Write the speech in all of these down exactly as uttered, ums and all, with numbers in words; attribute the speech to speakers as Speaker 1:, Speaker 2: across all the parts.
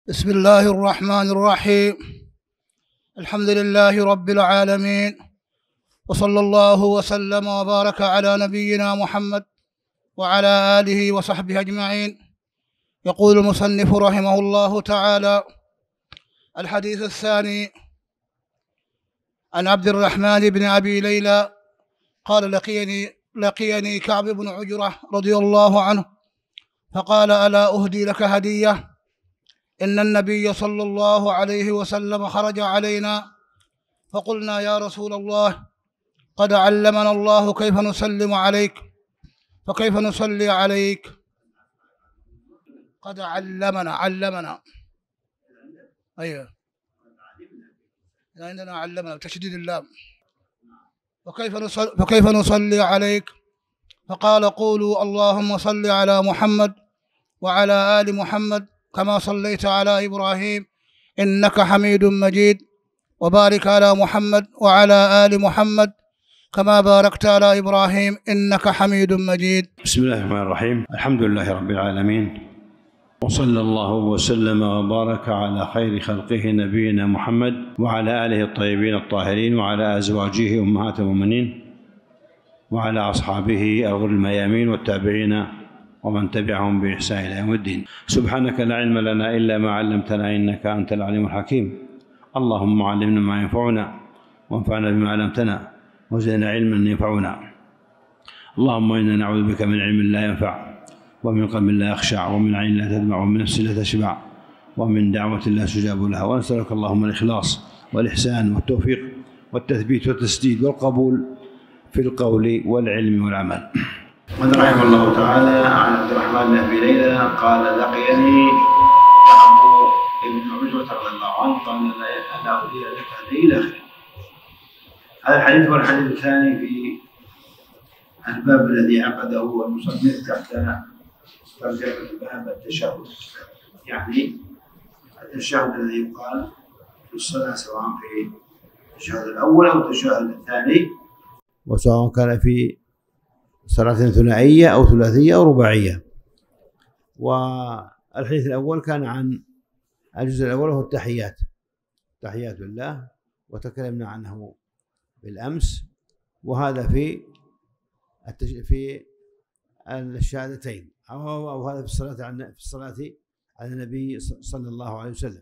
Speaker 1: بسم الله الرحمن الرحيم. الحمد لله رب العالمين، وصلى الله وسلم وبارك على نبينا محمد وعلى آله وصحبه أجمعين. يقول المصنف رحمه الله تعالى: الحديث الثاني عن عبد الرحمن بن أبي ليلى قال: لقيني لقيني كعب بن عجرة رضي الله عنه فقال: ألا أهدي لك هدية؟ إن النبي صلى الله عليه وسلم خرج علينا فقلنا: يا رسول الله، قد علمنا الله كيف نسلم عليك، فكيف نصلي عليك؟ قد علمنا علمنا أيوه عندنا علمنا بتشديد اللام. فكيف نصلي, فكيف نصلي عليك؟ فقال: قولوا اللهم صل على محمد وعلى آل محمد كما صليت على إبراهيم إنك حميد مجيد، وبارك على محمد وعلى آل محمد كما باركت على إبراهيم إنك حميد مجيد.
Speaker 2: بسم الله الرحمن الرحيم. الحمد لله رب العالمين، وصلى الله وسلم وبارك على خير خلقه نبينا محمد وعلى آله الطيبين الطاهرين وعلى أزواجه أمهات المؤمنين وعلى أصحابه الغر الميامين والتابعين ومن تبعهم بإحسان إلى يوم الدين. سبحانك لا علم لنا إلا ما علمتنا إنك أنت العليم الحكيم. اللهم علمنا ما ينفعنا وانفعنا بما علمتنا وزدنا علما ينفعنا. اللهم إنا نعوذ بك من علم لا ينفع ومن قلب لا يخشع ومن عين لا تدمع ومن نفس لا تشبع ومن دعوة لا يستجاب لها. ونسألك اللهم الإخلاص والإحسان والتوفيق والتثبيت والتسديد والقبول في القول والعلم والعمل. قال رحمه الله تعالى عن عبد الرحمن بن أبي ليلى قال: لقيني كعب بن عجرة رضي الله عنه قال: ألا أهدي لك هدية إلى آخره. هذا الحديث هو الحديث الثاني في الباب الذي عقده المصنف تحت ترجمة باب التشهد، يعني التشهد الذي يقال في الصلاة سواء في التشهد الأول أو التشهد الثاني، وسواء كان في صلاة ثنائية أو ثلاثية أو رباعية. والحديث الأول كان عن الجزء الأول وهو التحيات، تحيات الله، وتكلمنا عنه بالأمس. وهذا في في الشهادتين أو, أو هذا في الصلاة عن في الصلاة على النبي صلى الله عليه وسلم.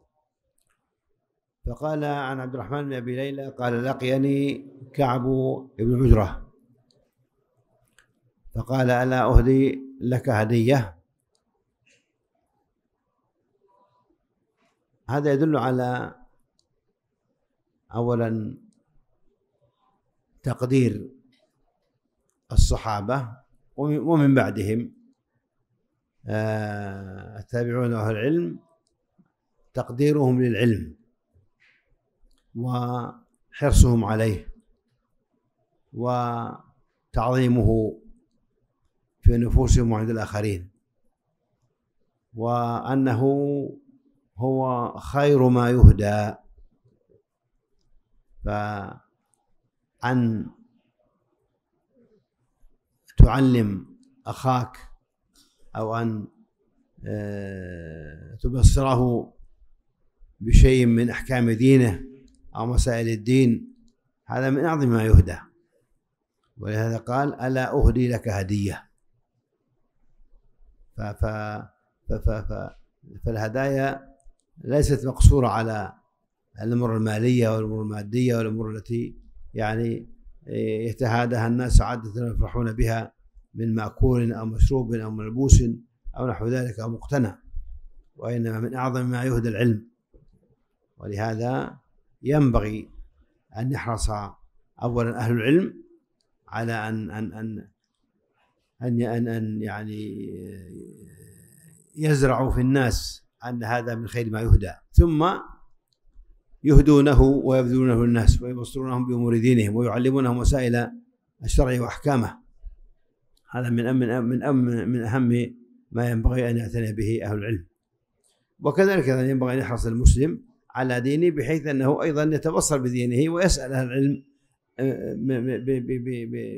Speaker 2: فقال عن عبد الرحمن بن أبي ليلى قال: لقيني كعب بن عجرة فقال: ألا أهدي لك هدية؟ هذا يدل على أولا تقدير الصحابة ومن بعدهم التابعون أهل العلم، تقديرهم للعلم وحرصهم عليه وتعظيمه في نفوسهم وعند الآخرين، وأنه هو خير ما يهدى. فأن تعلم أخاك أو أن تبصره بشيء من أحكام دينه أو مسائل الدين، هذا من أعظم ما يهدى. ولهذا قال: ألا أهدي لك هدية. فالهدايا ليست مقصورة على الأمور المالية والأمور المادية والأمور التي يعني يتهاداها الناس عادة يفرحون بها من مأكول أو مشروب أو ملبوس أو نحو ذلك أو مقتنى، وإنما من أعظم ما يهدى العلم. ولهذا ينبغي أن يحرص أولا أهل العلم على أن أن أن أن أن, أن يعني يزرعوا في الناس أن هذا من خير ما يهدى، ثم يهدونه ويبذلونه للناس ويبصرونهم بأمور دينهم ويعلمونهم مسائل الشرع وأحكامه. هذا من من من من أهم ما ينبغي أن يعتني به أهل العلم. وكذلك ينبغي أن يحرص المسلم على دينه بحيث أنه أيضا يتبصر بدينه ويسأل أهل العلم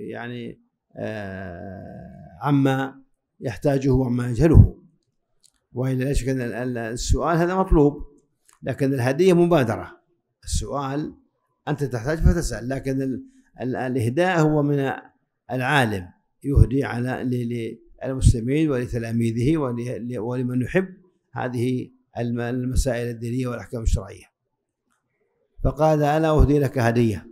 Speaker 2: يعني عما يحتاجه وعما يجهله. وإلا ليش كان السؤال هذا مطلوب، لكن الهدية مبادرة. السؤال أنت تحتاج فتسأل، لكن ال ال الإهداء هو من العالم يهدي على للمسلمين ولتلاميذه ولمن يحب هذه المسائل الدينية والأحكام الشرعية. فقال أنا أهدي لك هدية،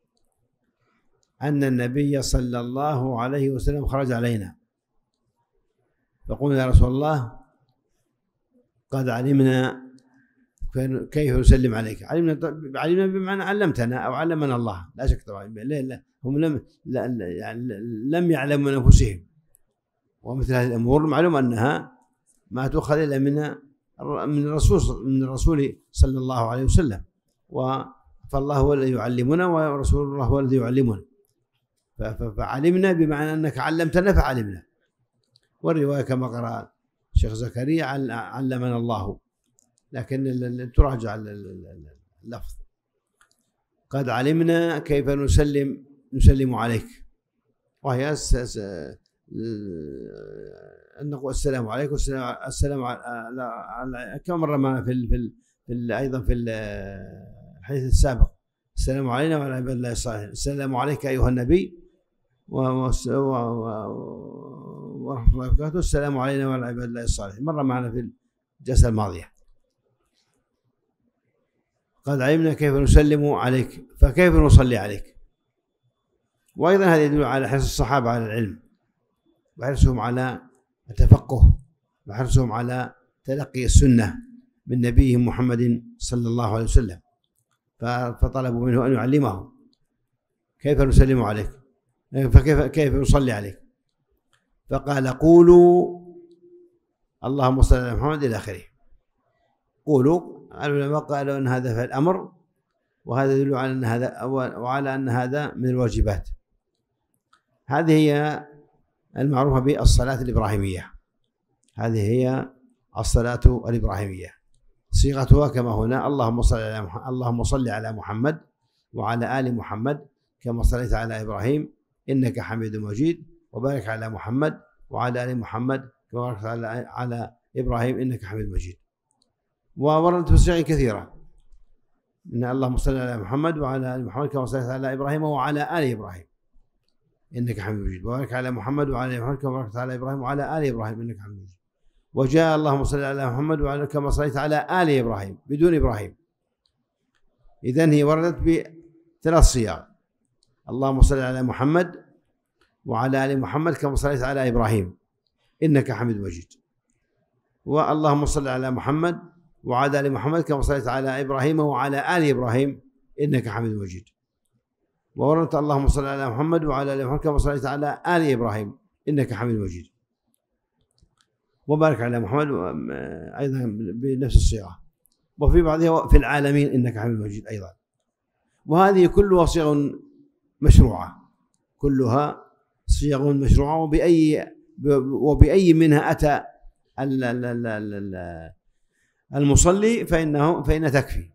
Speaker 2: أن النبي صلى الله عليه وسلم خرج علينا، فقلنا يا رسول الله قد علمنا كيف نسلم عليك. علمنا علمنا بمعنى علمتنا أو علمنا الله، لا شك طبعا. لا لا هم لم لا يعني لم يعلموا من أنفسهم، ومثل هذه الأمور معلوم أنها ما تؤخذ إلا من من الرسول من الرسول صلى الله عليه وسلم، فالله هو الذي يعلمنا ورسول الله هو الذي يعلمنا. فعلمنا بمعنى أنك علمتنا فعلمنا. والرواية كما قرأ الشيخ زكريا علمنا الله، لكن تراجع اللفظ. قد علمنا كيف نسلم نسلم عليك، وهي أن نقول السلام عليكم والسلام السلام على كم مرة معنا في في, في أيضا في الحديث السابق: السلام علينا وعلى عباد الله الصالحين، السلام عليك أيها النبي ورحمة الله وبركاته، السلام علينا وعلى عباد الله الصالحين، مرة معنا في الجلسة الماضية. قد علمنا كيف نسلم عليك فكيف نصلي عليك. وأيضا هذا يدل على حرص الصحابة على العلم، وحرصهم على التفقه، وحرصهم على تلقي السنة من نبيهم محمد صلى الله عليه وسلم، فطلبوا منه أن يعلمهم كيف نسلم عليك فكيف كيف نصلي عليك. فقال قولوا اللهم صل على محمد إلى آخره. قولوا، العلماء قالوا أن هذا في الأمر، وهذا يدل على أن هذا وعلى أن هذا من الواجبات. هذه هي المعروفة بالصلاة الإبراهيمية، هذه هي الصلاة الإبراهيمية، صيغتها كما هنا: اللهم صل على محمد اللهم صل على محمد وعلى آل محمد كما صليت على إبراهيم إنك حميد مجيد، وبارك على محمد وعلى آل محمد كما باركت على على إبراهيم إنك حميد مجيد. ووردت في صيغ كثيرة: إن اللهم صل على محمد وعلى آل محمد كما صليت على إبراهيم وعلى آل إبراهيم إنك حميد مجيد، وبارك على محمد وعلى آل محمد كما باركت على إبراهيم وعلى آل إبراهيم إنك حميد مجيد. وجاء اللهم صل على محمد وعلى كما صليت على آل إبراهيم بدون إبراهيم. إذن هي وردت بثلاث صيغ: اللهم صل على محمد وعلى آل محمد كما صليت على إبراهيم إنك حميد مجيد، واللهم صل على محمد وعلى آل محمد كما صليت على إبراهيم وعلى آل إبراهيم إنك حميد مجيد. ووردت اللهم صل على محمد وعلى آل محمد كما صليت على آل إبراهيم إنك حميد مجيد، وبارك على محمد أيضا بنفس الصيغة، وفي بعضها في العالمين إنك حميد مجيد أيضا. وهذه كلها صيغ مشروعة، كلها صيغ مشروعة، وبأي وبأي منها أتى المصلي فإنه فإن تكفي.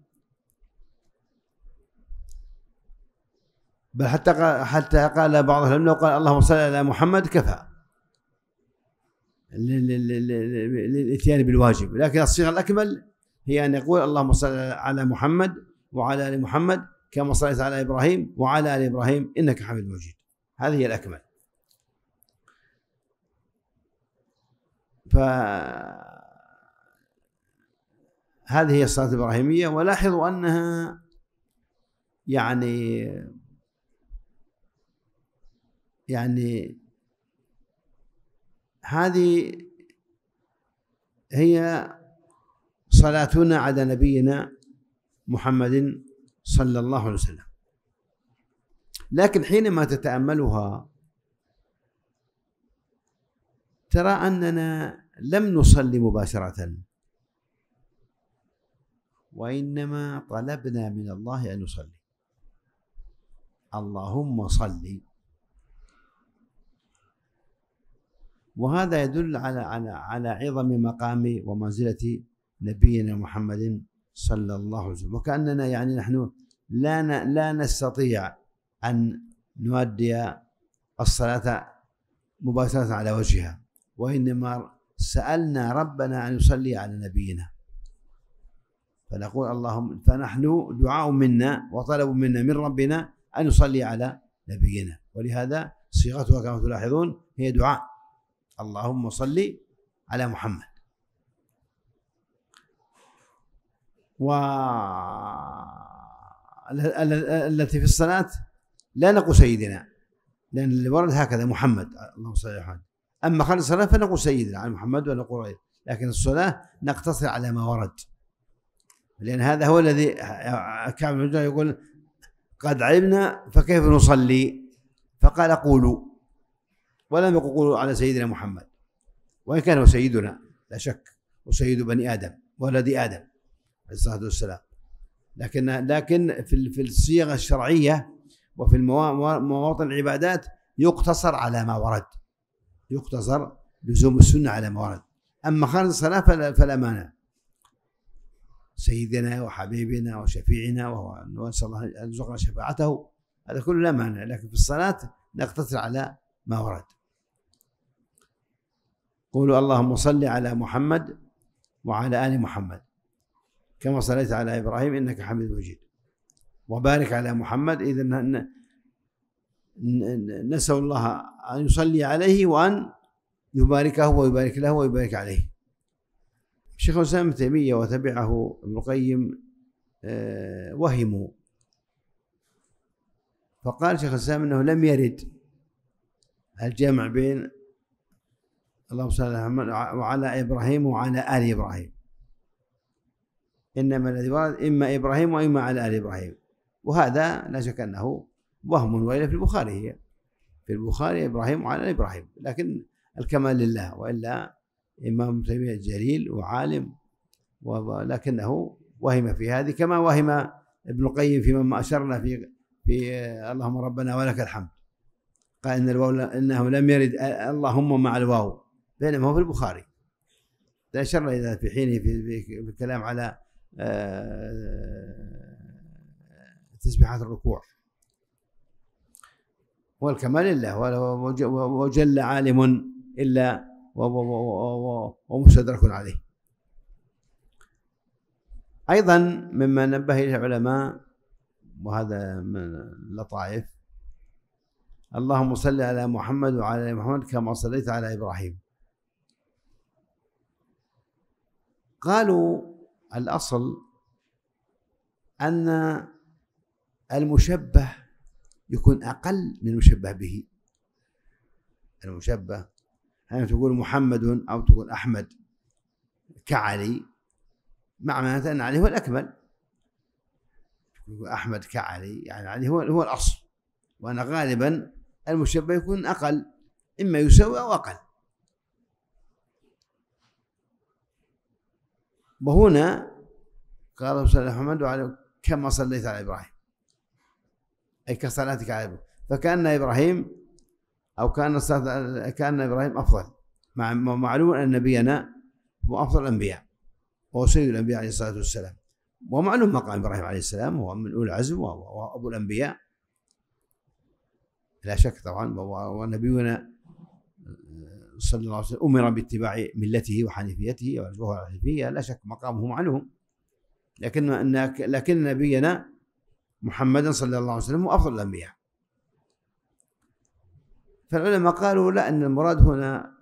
Speaker 2: بل حتى حتى قال بعض العلماء قال اللهم صل على محمد كفى للاتيان بالواجب، لكن الصيغة الأكمل هي أن يقول اللهم صل على محمد وعلى آل محمد كما صليت على إبراهيم وعلى آل إبراهيم إنك حميد مجيد. هذه هي الأكمل. فهذه هي الصلاة الإبراهيمية. ولاحظوا أنها يعني يعني هذه هي صلاتنا على نبينا محمد صلى الله عليه وسلم. لكن حينما تتأملها ترى أننا لم نصلي مباشرة، وإنما طلبنا من الله أن نصلي. اللهم صل. وهذا يدل على على على عظم مقام ومنزلة نبينا محمد صلى الله عليه وسلم، وكأننا يعني نحن لا لا نستطيع أن نؤدي الصلاة مباشرة على وجهها، وإنما
Speaker 3: سألنا ربنا أن يصلي على نبينا، فنقول اللهم، فنحن دعاء منا وطلب منا من ربنا أن يصلي على نبينا، ولهذا صيغتها كما تلاحظون هي دعاء، اللهم صل على محمد. والتي في الصلاة لا نقول سيدنا، لأن اللي ورد هكذا محمد، اللهم صل على محمد. أما خارج الصلاة فنقول سيدنا على محمد ونقول غير، لكن الصلاة نقتصر على ما ورد، لأن هذا هو الذي كعب بن عجرة يقول قد علمنا فكيف نصلي، فقال قولوا، ولم يقل قولوا على سيدنا محمد، وإن كان هو سيدنا لا شك، وسيد بني آدم ولد آدم عليه الصلاة والسلام، لكن لكن في في الصيغة الشرعية وفي مواطن العبادات يقتصر على ما ورد، يقتصر لزوم السنة على ما ورد. أما خارج الصلاة فلا, فلا مانع، سيدنا وحبيبنا وشفيعنا ونسأل الله أن يرزقنا شفاعته، هذا كله لا مانع، لكن في الصلاة نقتصر على ما ورد. قولوا اللهم صل على محمد وعلى آل محمد كما صليت على إبراهيم إنك حميد مجيد، وبارك على محمد. إذا نسأل الله أن يصلي عليه وأن يباركه ويبارك له ويبارك عليه. الشيخ الإسلام ابن تيمية وتبعه ابن القيم وهموا، فقال شيخ الإسلام أنه لم يرد الجمع بين اللهم صل على محمد وعلى إبراهيم وعلى آل إبراهيم، إنما الذي ورد إما إبراهيم وإما على آل إبراهيم، وهذا لا شك أنه وهم، وإلا في البخاري هي في البخاري إبراهيم وعلى إبراهيم، لكن الكمال لله، وإلا إمام تيمية جليل وعالم، ولكنه وهم في هذه، كما وهم ابن القيم فيما أشرنا في في اللهم ربنا ولك الحمد، قال إن الواو إنه لم يرد اللهم مع الواو، بينما هو في البخاري. لا أشرنا إذا في حينه في, في الكلام على تسبيحات الركوع، والكمال لله، وجل عالم إلا ومستدرك عليه. أيضا مما نبه إليه العلماء، وهذا من اللطائف، اللهم صل على محمد وعلى محمد كما صليت على إبراهيم. قالوا الأصل أن المشبه يكون أقل من المشبه به. المشبه يعني تقول محمد أو تقول أحمد كعلي، معنى أن علي هو الأكمل، أحمد كعلي يعني علي هو هو الأصل، وأنا غالبا المشبه يكون أقل، إما يساوي أو أقل. وهنا قال صلى الله عليه وسلم كما صليت على إبراهيم، أي كصلاتك على إبراهيم، فكأن إبراهيم أو كان كان إبراهيم أفضل، مع معلوم أن نبينا هو أفضل الأنبياء وهو سيد الأنبياء عليه الصلاة والسلام، ومعلوم مقام إبراهيم عليه السلام هو من أولي العزم وأبو الأنبياء لا شك طبعا، ونبينا صلى الله عليه وسلم أمر باتباع ملته وحنيفيته وهو الحنيفية، لا شك مقامه معلوم، لكن لكن نبينا محمدا صلى الله عليه وسلم هو أفضل الأنبياء. فالعلماء قالوا لا، أن المراد هنا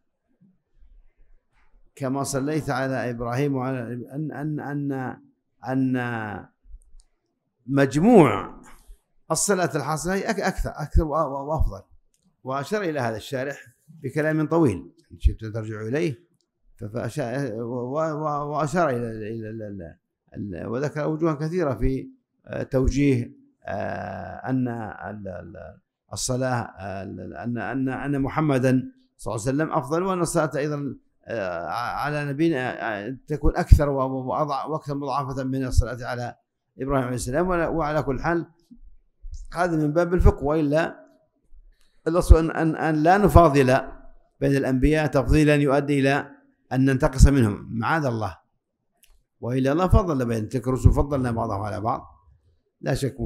Speaker 3: كما صليت على إبراهيم وعلى أن أن أن أن مجموع الصلاة الحاصلة هي أكثر أكثر وأفضل، وأشار إلى هذا الشارح بكلام طويل شئت ترجع إليه، وأشار إلى وذكر وجوها كثيرة في توجيه أن الصلاة أن أن أن محمدا صلى الله عليه وسلم أفضل، وأن الصلاة أيضا على نبينا تكون أكثر وأكثر مضاعفة من الصلاة على إبراهيم عليه السلام. وعلى كل حال هذا من باب الفقه، وإلا الأصل أن أن لا نفاضل بين الأنبياء تفضيلا يؤدي إلى أن ننتقص منهم، معاذ الله، وإلا الله فضل بين تلك الرسل، فضلنا بعضهم على بعض، لا شك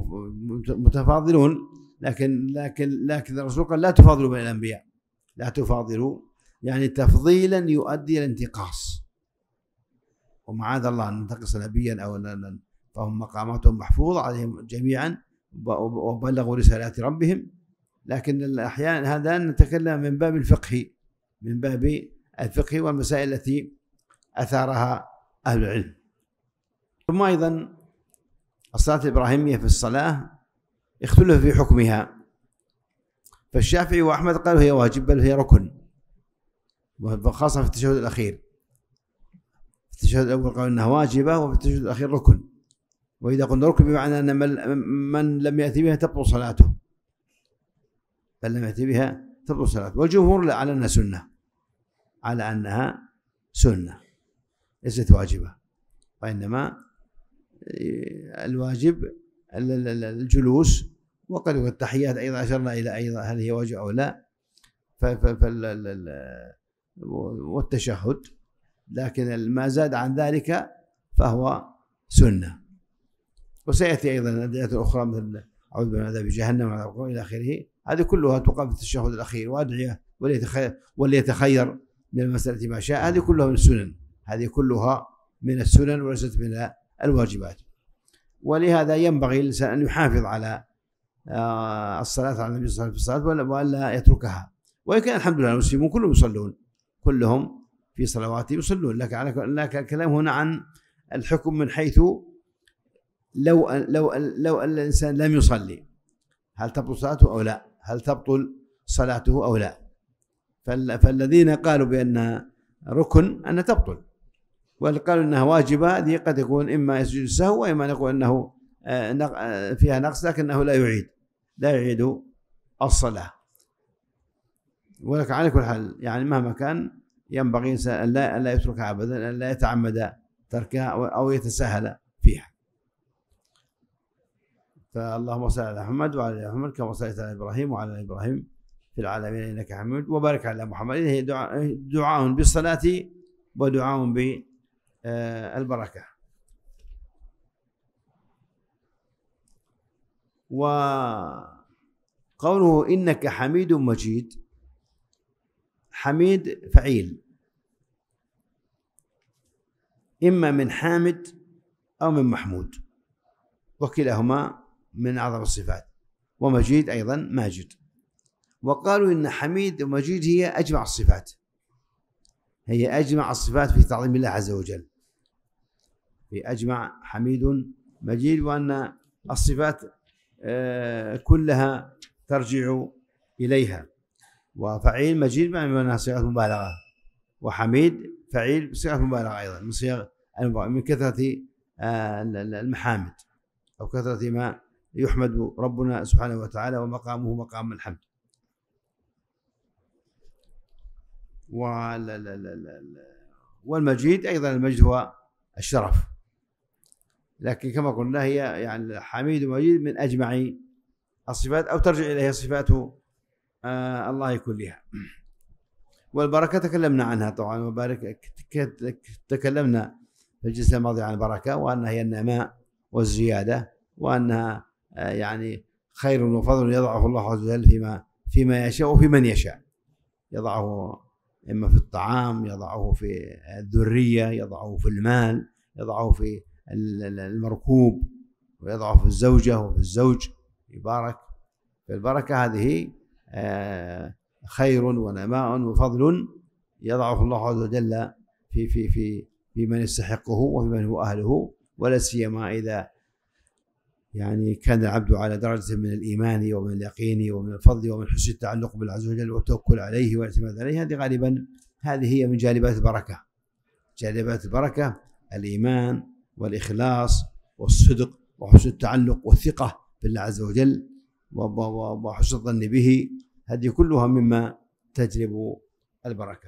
Speaker 3: متفاضلون، لكن لكن لكن الرسول قال لا تفاضلوا بين الأنبياء، لا تفاضلوا يعني تفضيلا يؤدي إلى انتقاص، ومعاذ الله أن ننتقص نبيا أو أن فهم مقاماتهم محفوظة عليهم جميعا وبلغوا رسالات ربهم. لكن أحيانا هذا نتكلم من باب الفقه، من باب الفقه والمسائل التي أثارها أهل العلم. ثم أيضا الصلاة الإبراهيمية في الصلاة اختلف في حكمها، فالشافعي وأحمد قالوا هي واجب بل هي ركن، وخاصة في التشهد الأخير. في التشهد الأول قالوا أنها واجبة، وفي التشهد الأخير ركن. وإذا قلنا ركن بمعنى أن من لم يأتي بها تبطل صلاته، من لم يأتي بها تبطل صلاته. والجمهور على أنها سنة، على أنها سنة ليست واجبة، وإنما الواجب الجلوس. وقد التحيات أيضا أشرنا إلى أيضا هل هي واجب أو لا، والتشهد، لكن ما زاد عن ذلك فهو سنة. وسيأتي أيضا الأدعية الأخرى مثل أعوذ بالله من عذاب جهنم إلى آخره، هذه كلها تقام في التشهد الأخير، وأدعية وليتخير من المسألة ما شاء، هذه كلها من السنن، هذه كلها من السنن وليست من الواجبات. ولهذا ينبغي الإنسان أن يحافظ على الصلاة على النبي صلى الله عليه وسلم وألا يتركها. وإن كان الحمد لله المسلمون كلهم يصلون، كلهم في صلواتهم يصلون، لكن الكلام هنا عن الحكم من حيث لو لو لو أن الإنسان لم يصلي هل تبطل صلاته أو لا، هل تبطل صلاته أو لا. فالذين قالوا بأنها ركن أنها تبطل، واللي قالوا أنها واجبة هذه قد يكون إما يسجد السهو وإما نقول أنه فيها نقص لكنه لا يعيد لا يعيد الصلاة. ولكن على كل حال يعني مهما كان ينبغي أن لا لا يتركها أبدا، أن لا يتعمد تركها أو يتساهل فيها. فاللهم صل على محمد وعلى آل محمد كما صليت على إبراهيم وعلى آل إبراهيم في العالمين إنك حميد، وبارك على محمد. هي دعاء, دعاء بالصلاة ودعاء بالبركة. وقوله إنك حميد مجيد، حميد فعيل، إما من حامد أو من محمود، وكلاهما من أعظم الصفات، ومجيد أيضا ماجد. وقالوا إن حميد ومجيد هي أجمع الصفات، هي أجمع الصفات في تعظيم الله عز وجل، في أجمع حميد مجيد، وأن الصفات كلها ترجع إليها. وفعيل مجيد معناها صيغة مبالغة، وحميد فعيل بصيغة مبالغة أيضا من صيغ من كثرة المحامد أو كثرة ما يحمد ربنا سبحانه وتعالى، ومقامه مقام الحمد. والمجيد أيضا المجد هو الشرف، لكن كما قلنا هي يعني حميد ومجيد من أجمع الصفات، أو ترجع إليها صفات آه الله كلها. والبركة تكلمنا عنها طبعا، وبارك تكلمنا في الجلسة الماضية عن البركة، وأنها هي النماء والزيادة، وأنها آه يعني خير وفضل يضعه الله عز وجل فيما فيما يشاء وفي من يشاء، يضعه إما في الطعام، يضعه في الذرية، يضعه في المال، يضعه في المركوب، ويضعه في الزوجة وفي الزوج، يبارك. فالبركة هذه خير ونماء وفضل يضعه الله عز وجل في في في في من يستحقه وفي من هو أهله، ولا سيما إذا يعني كان العبد على درجة من الإيمان ومن اليقين ومن الفضل ومن حسن التعلق بالله عز وجل والتوكل عليه والاعتماد عليه. هذه غالبا هذه هي من جالبات البركة. جالبات البركة الإيمان والإخلاص والصدق وحسن التعلق والثقة بالله عز وجل وحسن الظن به، هذه كلها مما تجلب البركة.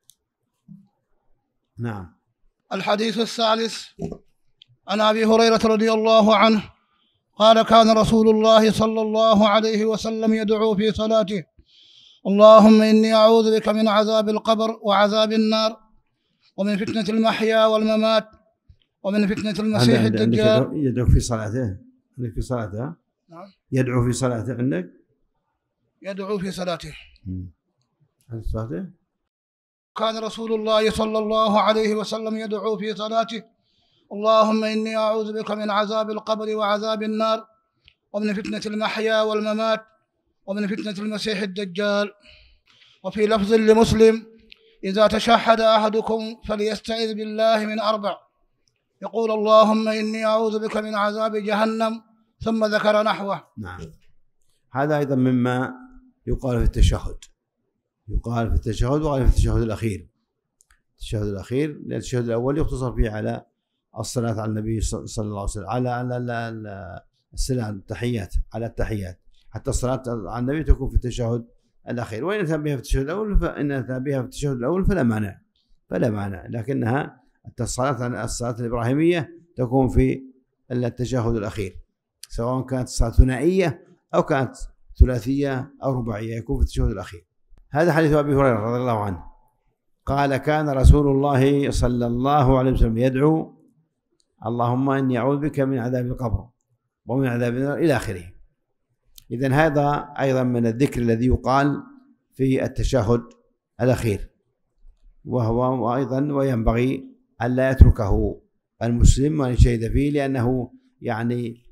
Speaker 3: نعم.
Speaker 1: الحديث الثالث عن أبي هريرة رضي الله عنه قال: كان رسول الله صلى الله عليه وسلم يدعو في صلاته: اللهم إني أعوذ بك من عذاب القبر وعذاب النار ومن فتنة المحيا والممات ومن فتنة المسيح الدجال.
Speaker 3: يدعو في صلاته عندك في صلاته
Speaker 1: نعم.
Speaker 3: يدعو في صلاته عندك
Speaker 1: يدعو في صلاته
Speaker 3: عند صلاته
Speaker 1: كان رسول الله صلى الله عليه وسلم يدعو في صلاته: اللهم إني أعوذ بك من عذاب القبر وعذاب النار ومن فتنة المحيا والممات ومن فتنة المسيح الدجال. وفي لفظ لمسلم: إذا تشهد أحدكم فليستعذ بالله من أربع، يقول: اللهم إني أعوذ بك من عذاب جهنم، ثم ذكر نحوه.
Speaker 3: نعم. هذا أيضا مما يقال في التشهد، يقال في التشهد وقال في التشهد الأخير. التشهد الأخير لأن التشهد الأول يقتصر فيه على الصلاة على النبي صلى الله عليه وسلم، على على السلام التحيات، على التحيات، حتى الصلاة على النبي تكون في التشهد الأخير. وإن أتى بها في التشهد الأول فإن أتى بها في التشهد الأول فلا مانع، فلا مانع، لكنها الصلاة على الصلاة الإبراهيمية تكون في التشهد الأخير، سواء كانت الصلاة ثنائية أو كانت ثلاثية أو رباعية، يكون في التشهد الأخير. هذا حديث أبي هريرة رضي الله عنه قال: كان رسول الله صلى الله عليه وسلم يدعو: اللهم إني أعوذ بك من عذاب القبر ومن عذاب النار إلى آخره. إذن هذا أيضا من الذكر الذي يقال في التشهد الأخير، وهو أيضا وينبغي ألا يتركه المسلم وأن يجتهد فيه، لأنه يعني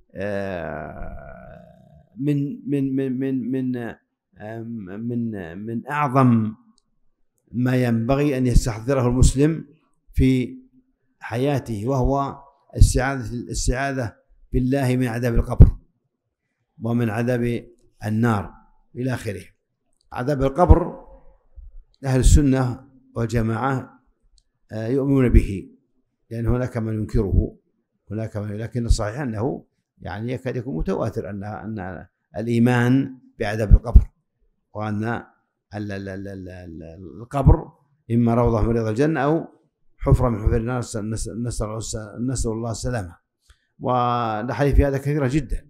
Speaker 3: من من من من من من من أعظم ما ينبغي أن يستحضره المسلم في حياته، وهو الاستعاذة الاستعاذة بالله من عذاب القبر ومن عذاب النار إلى آخره. عذاب القبر أهل السنة والجماعة يؤمنون به، لأن هناك من ينكره، هناك من، لكن الصحيح أنه يعني يكاد يكون متواتر أن أن الإيمان بعذاب القبر، وأن القبر إما روضة من رياض الجنة أو حفرة من حفر النار، نسأل الله السلامة. والأحاديث في هذا كثيرة جدا.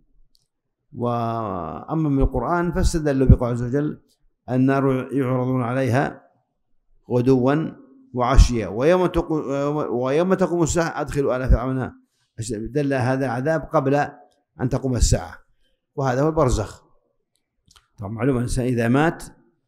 Speaker 3: وأما من القرآن فاستدل بقول عز وجل: النار يعرضون عليها غدوا وعشيا ويوم تقوم ويوم تقوم الساعة أدخلوا آل فرعون. دل هذا عذاب قبل أن تقوم الساعة، وهذا هو البرزخ. طبعا معلوم أن الإنسان إذا مات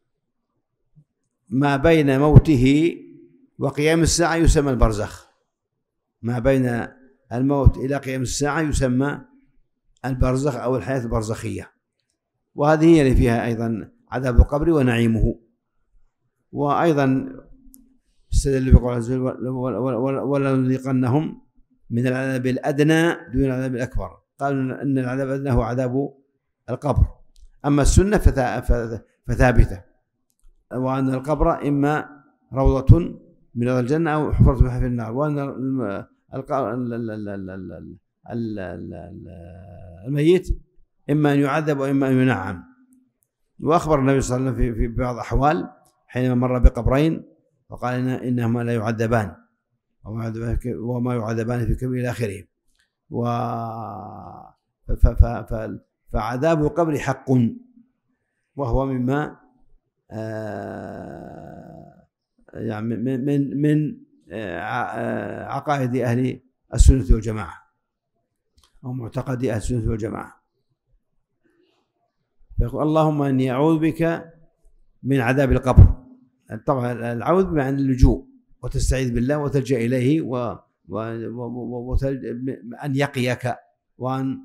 Speaker 3: ما بين موته وقيام الساعة يسمى البرزخ، ما بين الموت إلى قيام الساعة يسمى البرزخ أو الحياة البرزخية، وهذه هي اللي فيها أيضا عذاب القبر ونعيمه. وأيضا استدل بقول عز وجل: ولنذيقنهم من العذاب الأدنى دون العذاب الأكبر. قالوا أن العذاب الأدنى هو عذاب القبر، أما السنة فثابتة، وأن القبر إما روضة من رياض الجنة أو حفرة من حفر النار، وأن الميت إما أن يعذب وإما أن ينعم. وأخبر النبي صلى الله عليه وسلم في بعض الأحوال حينما مر بقبرين وقال إنهما لا يعذبان وما يعذبان في كبير إلى آخره. فعذاب القبر حق، وهو مما يعني من من عقائد أهل السنة والجماعة أو معتقد أهل السنة والجماعة. فيقول: اللهم إني أعوذ بك من عذاب القبر. طبعا العوذ بمعنى اللجوء، وتستعيذ بالله وتلجأ إليه و وأن يقيك وأن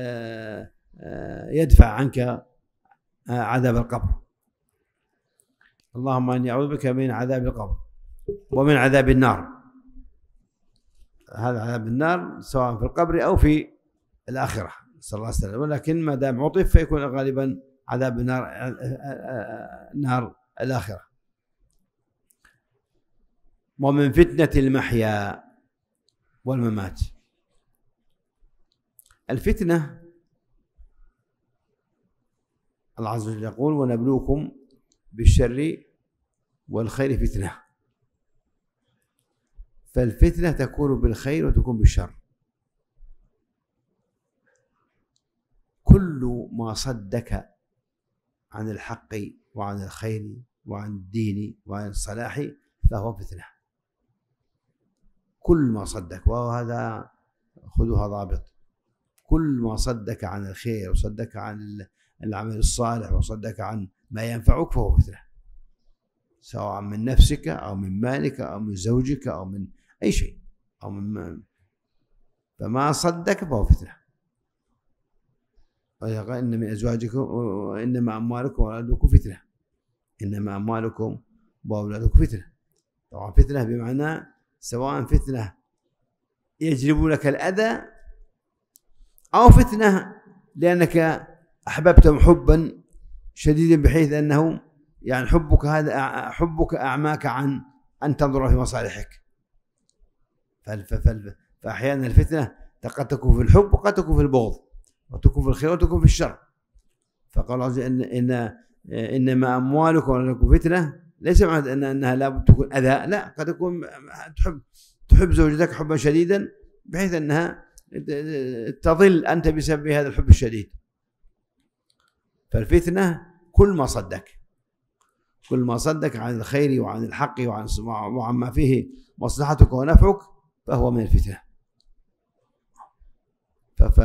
Speaker 3: يدفع عنك عذاب القبر. اللهم إني أعوذ بك من عذاب القبر ومن عذاب النار. هذا عذاب النار سواء في القبر أو في الآخرة صلى الله عليه وسلم، ولكن ما دام عطف فيكون غالبا عذاب النار نار الآخرة. ومن فتنة المحيا والممات. الفتنة الله عز وجل يقول: ونبلوكم بالشر والخير فتنة. فالفتنة تكون بالخير وتكون بالشر. كل ما صدك عن الحق وعن الخير وعن الدين وعن الصلاح فهو فتنة. كل ما صدك، وهذا خذوها ضابط، كل ما صدك عن الخير وصدك عن العمل الصالح وصدك عن ما ينفعك فهو فتنة. سواء من نفسك أو من مالك أو من زوجك أو من أي شيء أو من، فما صدك فهو فتنة. قال إن من أزواجكم وإنما أموالكم وأولادكم فتنة، إنما أموالكم وأولادكم فتنة. طبعا فتنة بمعنى سواء فتنة يجلب لك الأذى أو فتنة لأنك أحببتهم حبا شديدا بحيث أنه يعني حبك هذا حبك أعماك عن أن تنظر في مصالحك. فأحيانا الفتنة قد تكون في الحب وقد تكون في البغض وتكون في الخير وتكون في الشر. فقال الله إن إن إنما أموالكم وأولادكم فتنة ليس معنى أن أنها لا تكون أذى، لا، قد تكون تحب تحب زوجتك حبا شديدا بحيث أنها تضل أنت بسبب هذا الحب الشديد. فالفتنة كل ما صدك كل ما صدك عن الخير وعن الحق وعن وعن ما فيه مصلحتك ونفعك فهو من الفتنة. ف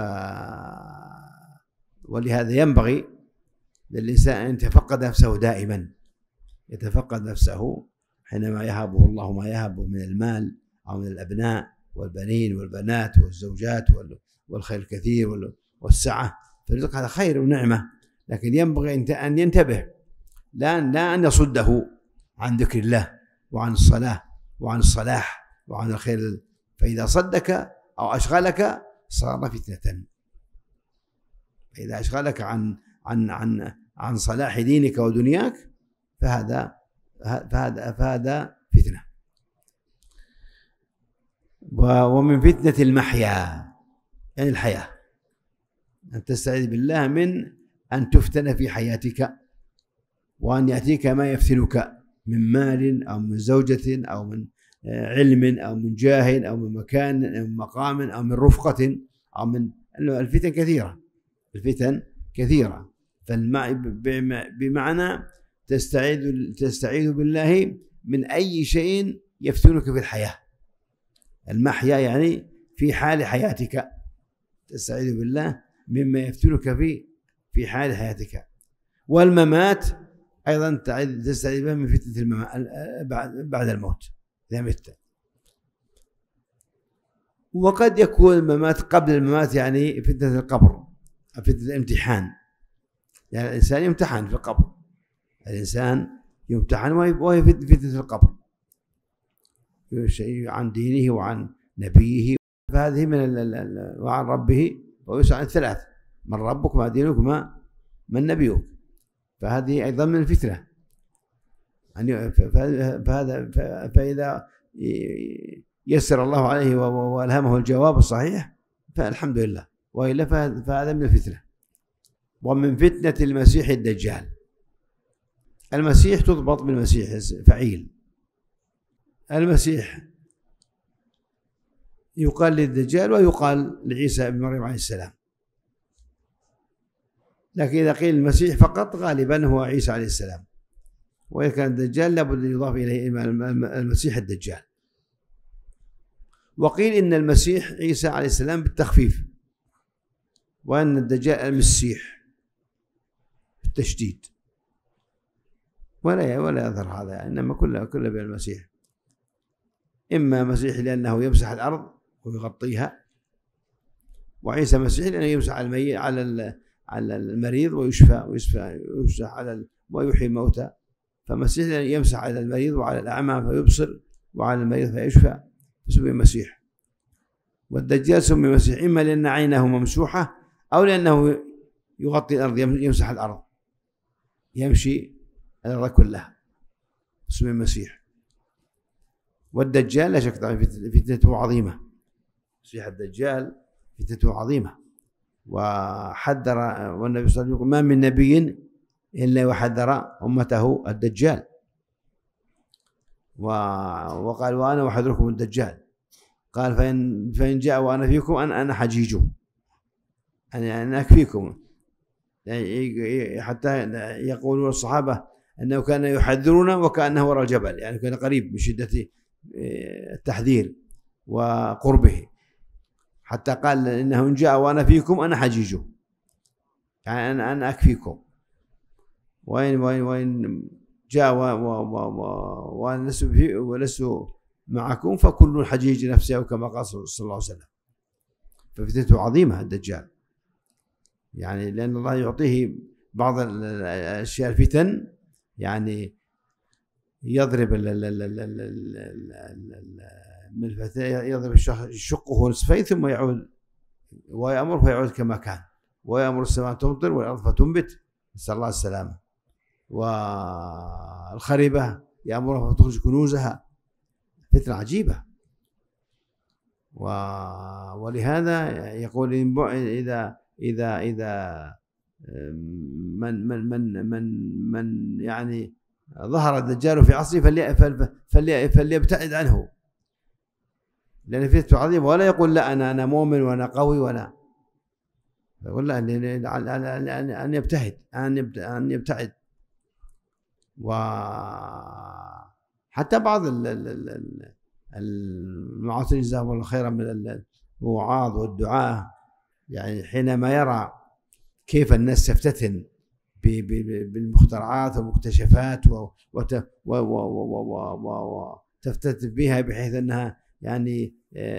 Speaker 3: ولهذا ينبغي للإنسان أن يتفقد نفسه دائما، يتفقد نفسه حينما يهبه الله ما يهبه من المال أو من الأبناء والبنين والبنات والزوجات والخير الكثير والسعة. فالرزق هذا خير ونعمة، لكن ينبغي أن ينتبه لا لا أن يصده عن ذكر الله وعن الصلاة وعن الصلاح وعن الخير. فإذا صدك أو أشغلك صار فتنة. فإذا أشغلك عن عن عن عن صلاح دينك ودنياك فهذا فهذا فهذا فتنة. ومن فتنة المحيا يعني الحياة، أن تستعيذ بالله من أن تفتن في حياتك وأن يأتيك ما يفتنك من مال أو من زوجة أو من علم أو من جاه أو من مكان أو من مقام أو من رفقة أو من الفتن كثيرة. الفتن كثيرة. بمعنى تستعيذ تستعيذ بالله من أي شيء يفتنك في الحياة. المحيا يعني في حال حياتك، تستعيذ بالله مما يفتنك في في حال حياتك. والممات أيضا تستعيذ بالله من فتنة الممات بعد الموت إذا مت. وقد يكون الممات قبل الممات يعني فتنة القبر، فتنة الامتحان، يعني الإنسان يمتحن في القبر، الإنسان يمتحن وهي فتنة القبر شيء عن دينه وعن نبيه، فهذه من وعن ربه ويسأل عن الثلاث: من ربك ما دينك ما من نبيك. فهذه أيضا من الفتنة. يعني فهذا فإذا يسر الله عليه وألهمه الجواب الصحيح فالحمد لله، وإلا فهذا من الفتنة. ومن فتنة المسيح الدجال. المسيح تضبط بالمسيح فعيل. المسيح يقال للدجال ويقال لعيسى بن مريم عليه السلام، لكن إذا قيل المسيح فقط غالبا هو عيسى عليه السلام، وإذا كان الدجال لابد أن يضاف إليه المسيح الدجال. وقيل إن المسيح عيسى عليه السلام بالتخفيف، وأن الدجال المسيح بالتشديد، ولا ولا يظهر هذا، إنما كله كله بالمسيح. إما مسيح لأنه يمسح الأرض ويغطيها، وعيسى مسيح لأنه يمسح على الميت على على المريض ويشفى ويشفى ويمسح على ويحيي الموتى. فمسيح لأنه يمسح على المريض وعلى الأعمى فيبصر وعلى المريض فيشفى، فسمي مسيح. والدجال سمي مسيح إما لأن عينه ممسوحة أو لأنه يغطي الأرض، يمسح الأرض، يمشي الأرض كلها، سمي مسيح. والدجال لا شك فتنته عظيمة، مسيح الدجال فتنته عظيمة. وحذر، والنبي صلى الله عليه وسلم يقول: ما من نبي إلا وحذر أمته الدجال. وقال: وأنا أحذركم الدجال. قال: فإن فإن جاء وأنا فيكم أنا أنا حجيجه، أنا أنا أكفيكم. حتى يقولون الصحابة أنه كان يحذرنا وكأنه وراء الجبل، يعني كان قريب من شدة التحذير وقربه، حتى قال: إنه إن جاء وأنا فيكم أنا حجيجه، يعني أنا أنا أكفيكم. وإن وإن وإن جاء ولست ولست معكم فكل حجيج نفسه كما قال صلى الله عليه وسلم. ففتنته عظيمة الدجال، يعني لأن الله يعطيه بعض الأشياء الفتن، يعني يضرب من يضرب شقه نصفين ثم يعود ويأمر فيعود كما كان، ويأمر السماء تمطر والأرض فتنبت، نسأل الله السلامة. والخربة يأمرها فتخرج كنوزها، فتنة عجيبة. ولهذا يقول إذا إذا إذا من من من من من يعني ظهر الدجال في عصره فليبتعد عنه، لأن فتنة عظيمة. ولا يقول لا أنا أنا مؤمن وأنا قوي ولا، يقول لا أن يبتعد أن يبتعد. وحتى بعض المعاصرين جزاهم الله خيرا من الوعاظ والدعاة، يعني حينما يرى كيف الناس تفتتن بالمخترعات والمكتشفات وتفتتن بها بحيث أنها يعني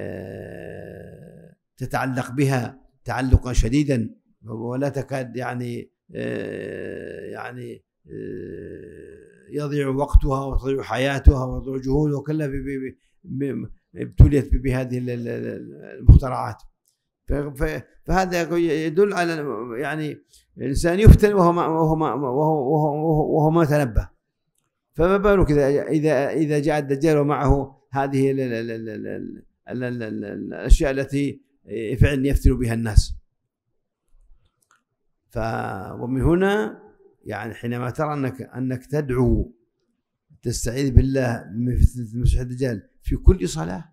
Speaker 3: تتعلق بها تعلقا شديدا، ولا تكاد يعني يعني يضيع وقتها وتضيع حياتها وتضيع جهودها وكلها ابتليت بهذه المخترعات. فهذا يدل على يعني الإنسان يفتن وهو ما وهو ما وهو, وهو ما تنبه، فما بالك إذا إذا جاء الدجال ومعه هذه الأشياء التي فعلا يفتن بها الناس. ف ومن هنا يعني حينما ترى أنك أنك تدعو تستعيذ بالله من فتنة المسيح الدجال في كل صلاة،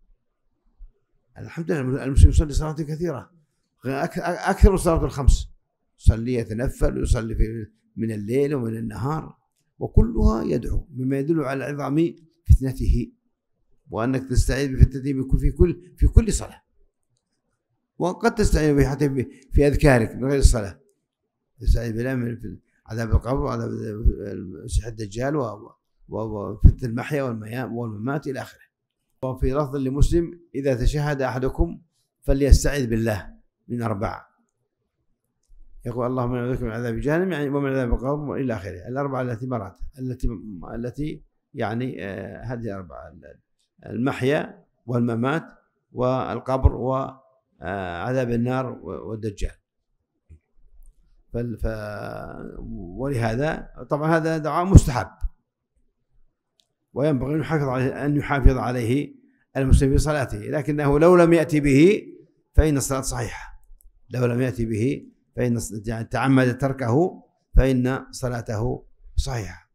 Speaker 3: الحمد لله المسلم يصلي صلاة كثيرة أكثر من الصلاة الخمس، يصلي يتنفل ويصلي في من الليل ومن النهار، وكلها يدعو مما يدل على عظم فتنته، وأنك تستعيذ بفتنته في كل في كل صلاة. وقد تستعيذ به حتى في أذكارك من غير الصلاة، تستعيذ بالله من عذاب القبر وعذاب المسيح الدجال وفتنة المحيا والممات إلى آخره. وفي لفظ لمسلم إذا تشهد أحدكم فليستعذ بالله من أربعة، يقول اللهم أعوذ بك من عذاب جهنم يعني ومن عذاب القبر إلى آخره. الأربعة التي مرت التي التي يعني آه هذه الأربعة: المحيا والممات والقبر وعذاب النار والدجال. ف ولهذا طبعا هذا دعاء مستحب، وينبغي أن يحافظ عليه أن يحافظ عليه المسلم في صلاته، لكنه لو لم يأتي به فإن الصلاة صحيحة. لو لم يأتي به فإن يعني تعمد تركه فإن صلاته صحيحة.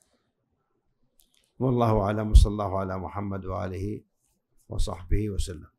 Speaker 3: والله أعلم، صلى الله على محمد وآله وصحبه وسلم.